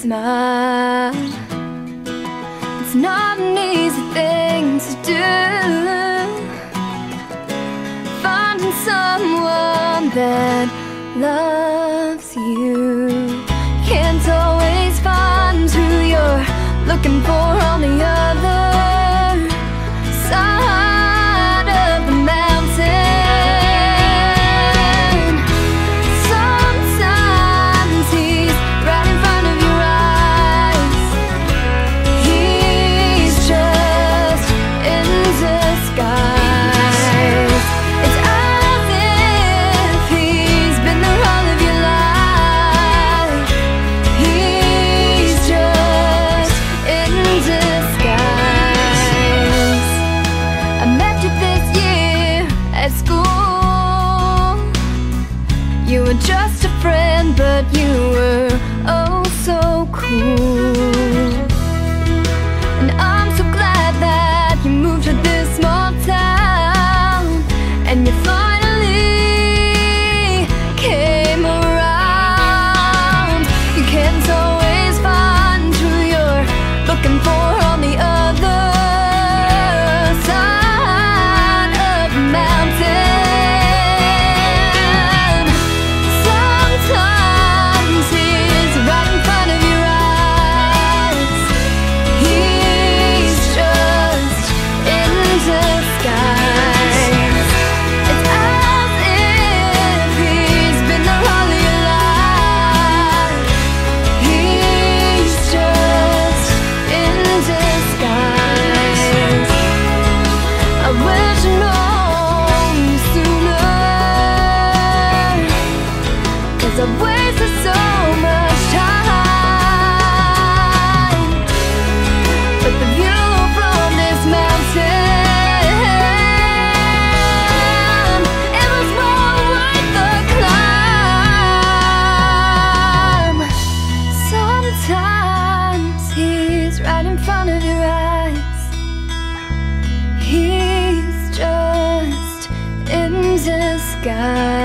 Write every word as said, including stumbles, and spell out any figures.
smile. It's not an easy thing to do, finding someone that loves you. Can't always find who you're looking for on the other side of the mountain. Sometimes he's right in front of your eyes. He's just in disguise. It's as if he's been there all of your life. He's just in disguise. I met you this year at school. You were just a friend, but you were oh so cool. And I'm so glad that you moved to this small town, and you finally came around. You can't always find who you're looking for on the other side of the mountain. Sometimes he's right in front of your eyes. He's just in disguise. It's as if he's been there all of your life. He's just in disguise. I wish I'd known you sooner, 'cause I've wasted so much time. But the view from this mountain, it was well worth the climb. Sometimes he's right in front of your eyes. He's just in disguise.